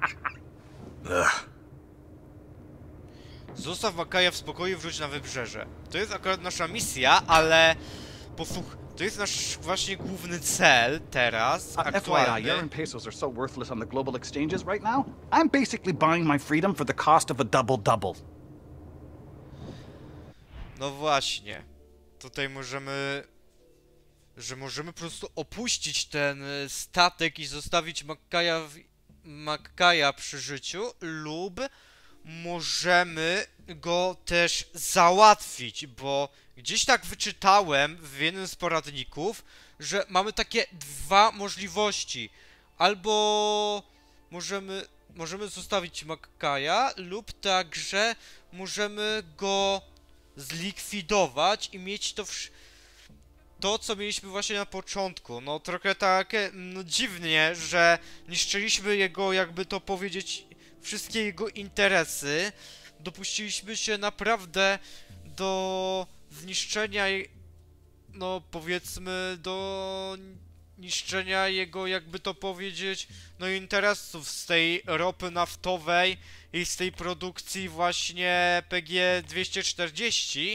Zostaw Mackaya w spokoju, wróć na wybrzeże. To jest akurat nasza misja, ale... posłuch... to jest nasz właśnie główny cel teraz, Uh, F Y I, aktualny. Yen pesos are so worthless on the global exchanges right now. I'm basically buying my freedom for the cost of a double-double. No właśnie. Tutaj możemy... że możemy po prostu opuścić ten y, statek i zostawić Mackaya, w... Mackaya przy życiu, lub możemy go też załatwić, bo gdzieś tak wyczytałem w jednym z poradników, że mamy takie dwa możliwości. Albo możemy... możemy zostawić Mackaja lub także możemy go zlikwidować i mieć to wsz to, co mieliśmy właśnie na początku. No trochę tak no, dziwnie, że niszczyliśmy jego, jakby to powiedzieć, wszystkie jego interesy. Dopuściliśmy się naprawdę do zniszczenia, no powiedzmy, do niszczenia jego, jakby to powiedzieć, no interesów z tej ropy naftowej i z tej produkcji właśnie P G dwieście czterdzieści.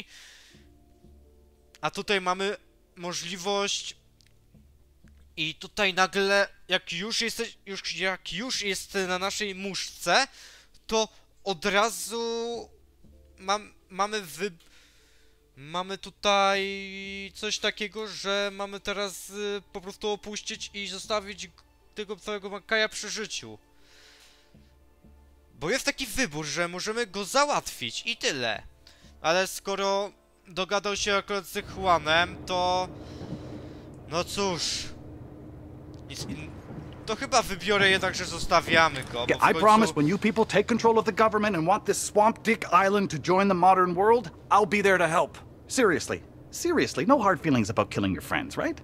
A tutaj mamy możliwość i tutaj nagle, jak już jesteś, już, jak już jest na naszej muszce, to od razu mam, mamy wy... Mamy tutaj coś takiego, że mamy teraz y, po prostu opuścić i zostawić tego całego Mackaja przy życiu. Bo jest taki wybór, że możemy go załatwić i tyle. Ale skoro dogadał się akurat z Juanem, to... No cóż... Nic in... To chyba wybiorę jednak, że zostawiamy go, bo w I końcu... promise when you people take control of the government and want this swamp dick island to join the modern world, I'll be there to help. Seriously. Seriously, no hard feelings about killing your friends, right?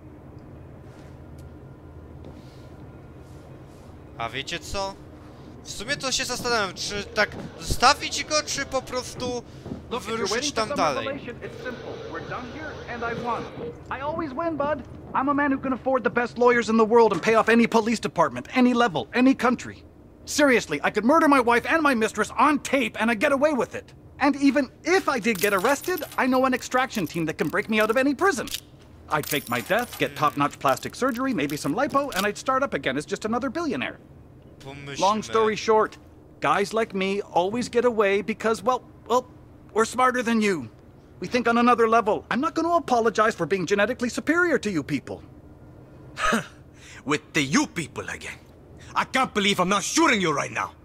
A wiecie co? W sumie to się zastanawiam, czy tak zostawić go, czy po prostu wyruszyć tam dalej. It's simple. We're done here and I won. I always win, bud. I'm a man who can afford the best lawyers in the world and pay off any police department, any level, any country. Seriously, I could murder my wife and my mistress on tape and I'd get away with it. And even if I did get arrested, I know an extraction team that can break me out of any prison. I'd fake my death, get top-notch plastic surgery, maybe some lipo, and I'd start up again as just another billionaire. Long story short, guys like me always get away because, well, well, we're smarter than you. We think on another level. I'm not going to apologize for being genetically superior to you people. With the you people again. I can't believe I'm not shooting you right now.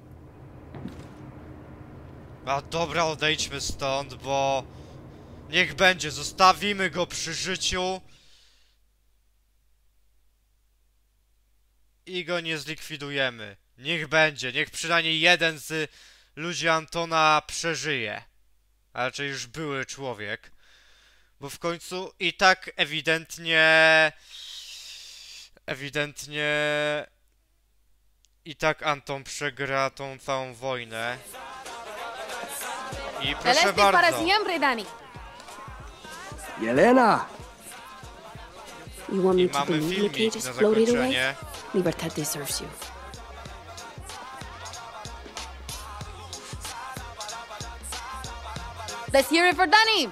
A dobra, odejdźmy stąd, bo... Niech będzie, zostawimy go przy życiu. I go nie zlikwidujemy. Niech będzie, niech przynajmniej jeden z ludzi Antona przeżyje. A raczej już były człowiek. Bo w końcu i tak ewidentnie... Ewidentnie... I tak Anton przegra tą całą wojnę. I proszę bardzo. para siempre, Dani. Yelena! You want me I to mamy believe the filmik cages na floated away? zakończenie. Libertad deserves you. Let's hear it for Dani!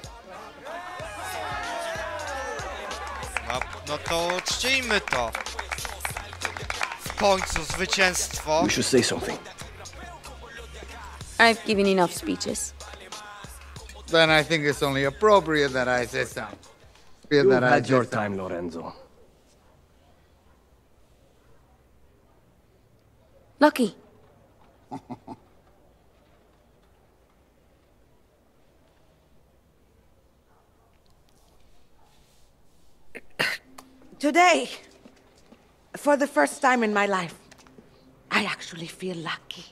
No, no to uczcijmy to. W końcu zwycięstwo. We should say something. I've given enough speeches. Then I think it's only appropriate that I say something. Feel You've that I had your say time, Lorenzo. Lucky. Today, for the first time in my life, I actually feel lucky.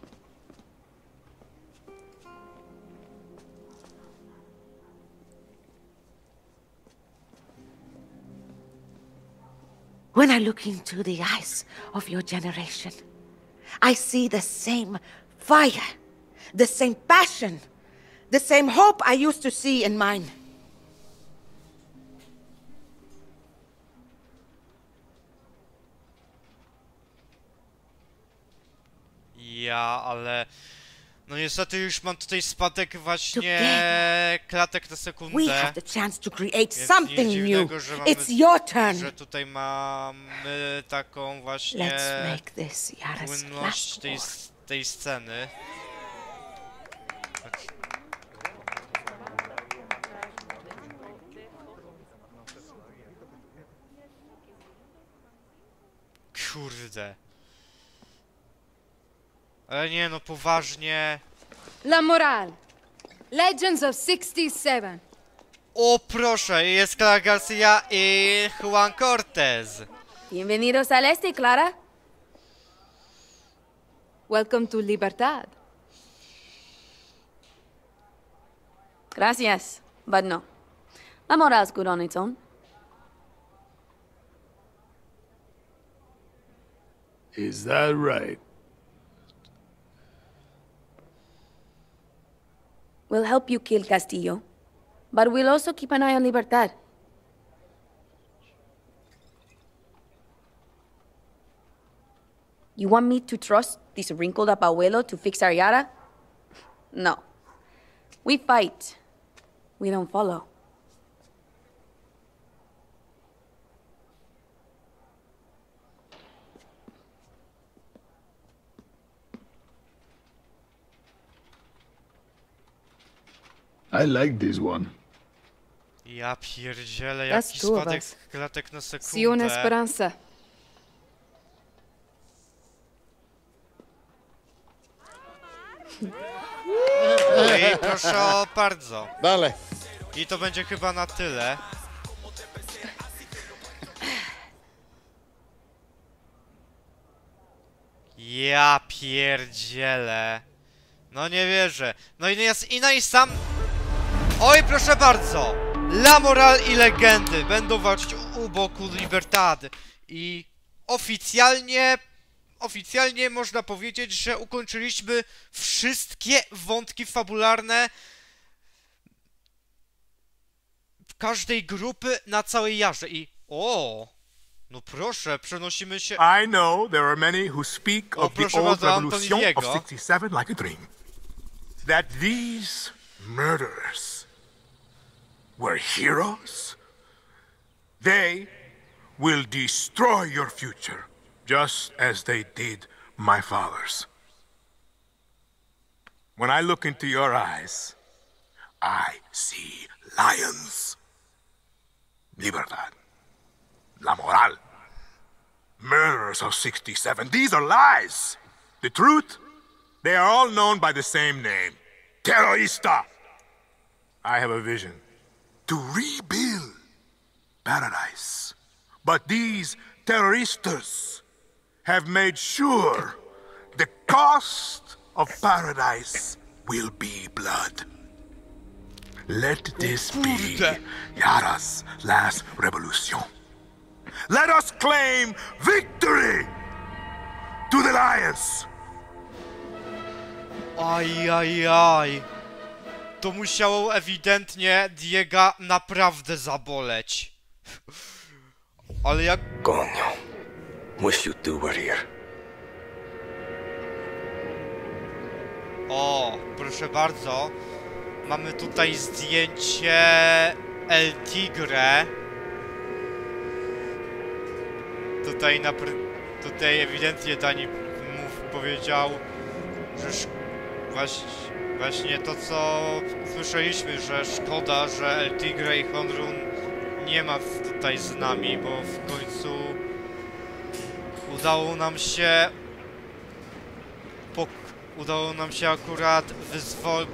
When I look into the eyes of your generation, I see the same fire, the same passion, the same hope I used to see in mine. Ja, ale... No niestety już mam tutaj spadek właśnie klatek na sekundę. We have the chance to create Więc something nic dziwnego, new. że mamy, It's your turn. że tutaj mamy taką właśnie Let's make this Yara's płynność last tej, war. tej sceny. Kurde. Ale nie no, poważnie. La Moral. Legends of sixty-seven. O proszę, jest Clara Garcia i Juan Cortez. Bienvenidos al este, Clara. Welcome to Libertad. Gracias, but no. La Moral's good on its own. Is that right? We'll help you kill Castillo, but we'll also keep an eye on Libertad. You want me to trust this wrinkled-up abuelo to fix our yara? No. We fight. We don't follow. I like this one. Ja pierdzielę, That's jaki two of spadek us. klatek na See you in sekundę. Esperanza. Oj, proszę o bardzo. Dale. I to będzie chyba na tyle. Ja pierdzielę. No nie wierzę. No i jest i no i sam... Oj, proszę bardzo. La Moral i Legendy będą walczyć u boku Libertad. I oficjalnie... Oficjalnie można powiedzieć, że ukończyliśmy wszystkie wątki fabularne każdej grupy na całej jarze. I... O! No proszę, przenosimy się... I know there are many who speak O, of the proszę old bardzo, revolution Antoniego. of sixty-seven like a dream. That these murderers were heroes. They will destroy your future, just as they did my father's. When I look into your eyes, I see lions. Libertad. La Moral. Murderers of sixty-seven. These are lies. The truth? They are all known by the same name. Terrorista. I have a vision. To rebuild paradise. But these terroristas have made sure the cost of paradise will be blood. Let this be Yara's last revolution. Let us claim victory to the lions! Ajajaj. To musiało ewidentnie Diega naprawdę zaboleć. Ale jak... Coño. Wish you two were here. O, proszę bardzo. Mamy tutaj zdjęcie El Tigre. Tutaj na tutaj ewidentnie Dani mów powiedział, że właśnie, właśnie to co słyszeliśmy, że szkoda, że El Tigre i Honrun nie ma tutaj z nami, bo w końcu udało nam się udało nam się akurat wyzwolić,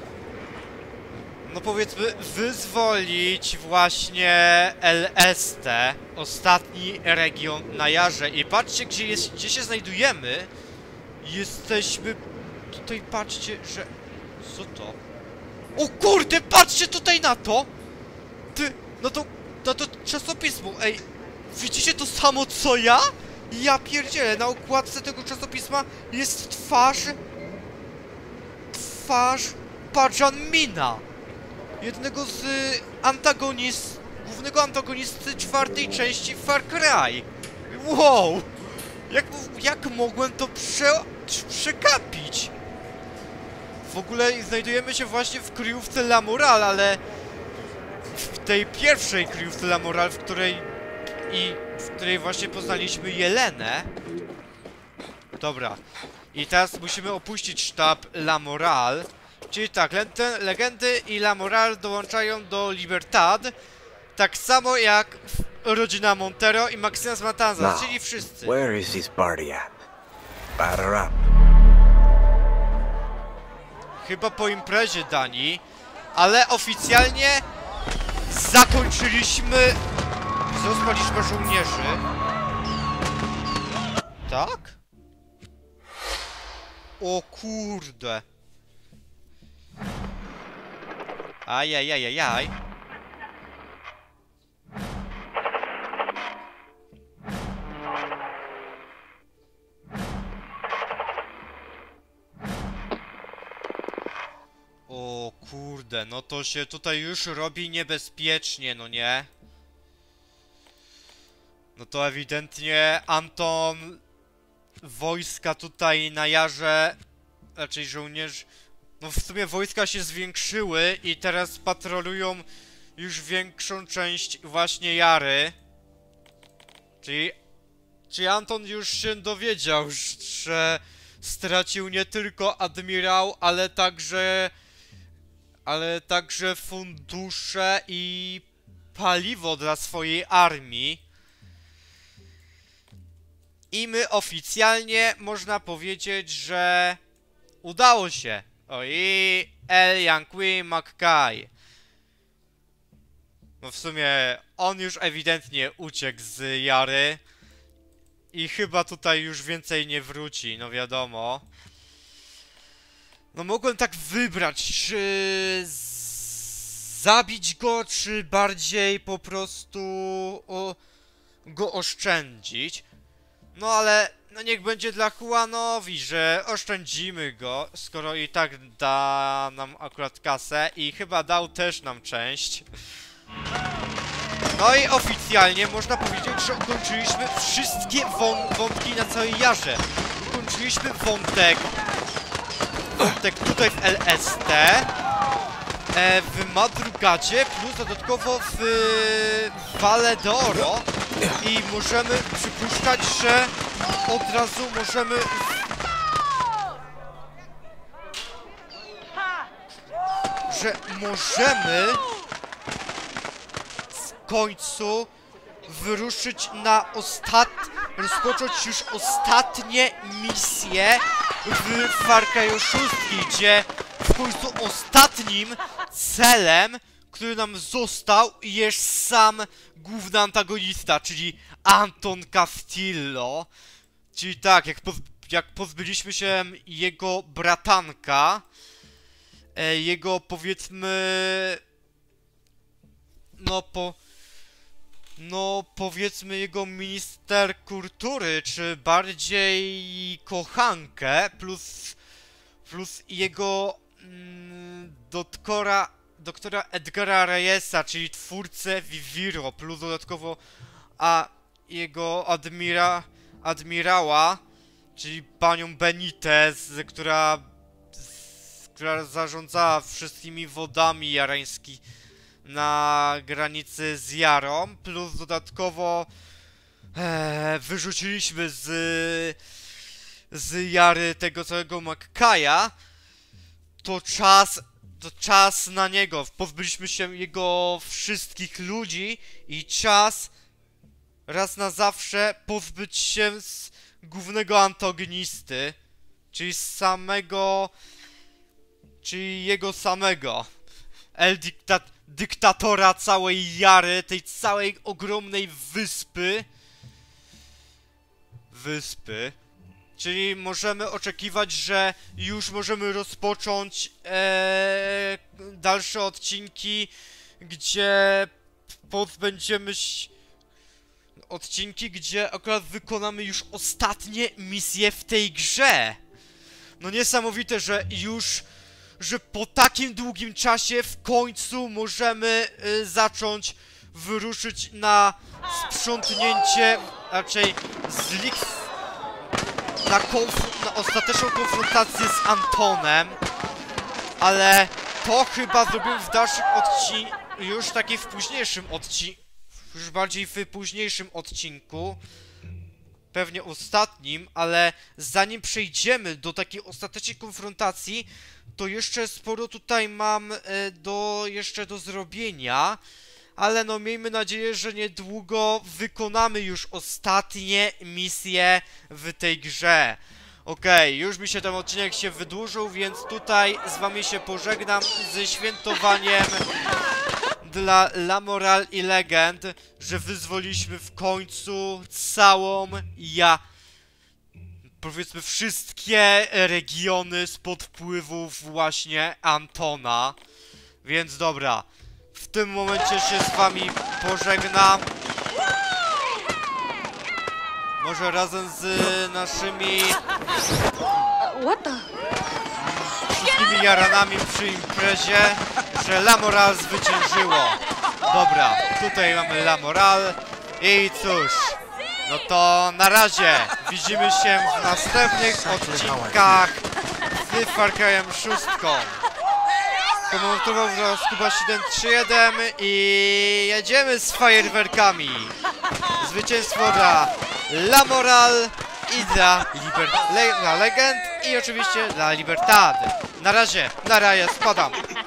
no powiedzmy wyzwolić właśnie El Este, ostatni region na jarze. I patrzcie, gdzie, jest, gdzie się znajdujemy. Jesteśmy tutaj, patrzcie, że... Co to? O kurde, patrzcie tutaj na to! Ty, no to, no to czasopismo, ej, widzicie to samo co ja? Ja pierdzielę, na okładce tego czasopisma jest twarz... Twarz... Bajan Mina! Jednego z antagonist... głównego antagonisty czwartej części Far Cry. Wow! Jak, jak mogłem to prze... przekapić? W ogóle znajdujemy się właśnie w kryjówce La Moral, ale... w tej pierwszej kryjówce La Moral, w której... i w której właśnie poznaliśmy Jelenę. Dobra. I teraz musimy opuścić sztab La Moral. Czyli tak, Legendy i La Moral dołączają do Libertad. Tak samo jak rodzina Montero i Maximus Matanza, czyli wszyscy. Where is this party at? Batter up. Chyba po imprezie, Dani. Ale oficjalnie zakończyliśmy wzrosła liczba żołnierzy. Tak? O kurde. Ajajajajaj. O kurde, no to się tutaj już robi niebezpiecznie, no nie? No to ewidentnie Anton wojska tutaj na Jarze, raczej żołnierz, no w sumie wojska się zwiększyły i teraz patrolują już większą część właśnie Jary. Czyli, czyli Anton już się dowiedział, że stracił nie tylko admirał, ale także, ale także fundusze i paliwo dla swojej armii. I my oficjalnie można powiedzieć, że udało się. O i El Yankee Mackay. No w sumie on już ewidentnie uciekł z Jary. I chyba tutaj już więcej nie wróci, no wiadomo. No mogłem tak wybrać, czy zabić go, czy bardziej po prostu o, go oszczędzić. No ale no niech będzie dla Juanowi, że oszczędzimy go, skoro i tak da nam akurat kasę i chyba dał też nam część. No i oficjalnie można powiedzieć, że ukończyliśmy wszystkie wą wątki na całej Jarze. Ukończyliśmy wątek, wątek tutaj w L S T, e, w Madrugadzie, plus dodatkowo w, w Valle d'Oro. I możemy przypuszczać, że od razu możemy... Że możemy w końcu wyruszyć na ostat... rozpocząć już ostatnie misje w Far Cry sześć, gdzie w końcu ostatnim celem, który nam został, jest sam główny antagonista, czyli Anton Castillo. Czyli tak, jak, poz jak pozbyliśmy się jego bratanka, e, jego powiedzmy... No po... No powiedzmy jego minister kultury, czy bardziej kochankę, plus... Plus jego... Mm, doktora... doktora Edgara Reyesa, czyli twórcę Viviro, plus dodatkowo a jego admira, admirała, czyli panią Benitez, która, z, która zarządzała wszystkimi wodami jarańskimi na granicy z Jarą, plus dodatkowo e, wyrzuciliśmy z, z Jary tego całego Mackaya. To czas To czas na niego, pozbyliśmy się jego wszystkich ludzi i czas raz na zawsze pozbyć się z głównego antagonisty, czyli samego, czyli jego samego, El dykta dyktatora całej Jary, tej całej ogromnej wyspy, wyspy. Czyli możemy oczekiwać, że już możemy rozpocząć ee, dalsze odcinki, gdzie pozbędziemy się... Odcinki, gdzie akurat wykonamy już ostatnie misje w tej grze. No niesamowite, że już... że po takim długim czasie w końcu możemy y, zacząć wyruszyć na sprzątnięcie, raczej zlikwidowanie, Na, na ostateczną konfrontację z Antonem, ale to chyba zrobimy w dalszym odcinku, już takiej w późniejszym odcinku, już bardziej w późniejszym odcinku, pewnie ostatnim, ale zanim przejdziemy do takiej ostatecznej konfrontacji, to jeszcze sporo tutaj mam e, do, jeszcze do zrobienia. Ale no miejmy nadzieję, że niedługo wykonamy już ostatnie misje w tej grze. Okej, okay, już mi się ten odcinek się wydłużył, więc tutaj z wami się pożegnam ze świętowaniem dla La Morale i Legend, że wyzwoliliśmy w końcu całą ja... powiedzmy wszystkie regiony spod wpływów właśnie Antona. Więc dobra, w tym momencie się z wami pożegnam. Może razem z naszymi What the? wszystkimi jaranami przy imprezie, że La Moral zwyciężyło. Dobra, tutaj mamy La Moral i cóż, no to na razie widzimy się w następnych odcinkach z Far Cry'em sześć. Komentował wraz Kuba siedem trzy jeden i jedziemy z fajerwerkami. Zwycięstwo dla La Moral i dla, Liber Le dla Legend i oczywiście dla Libertad. Na razie, na razie, spadam.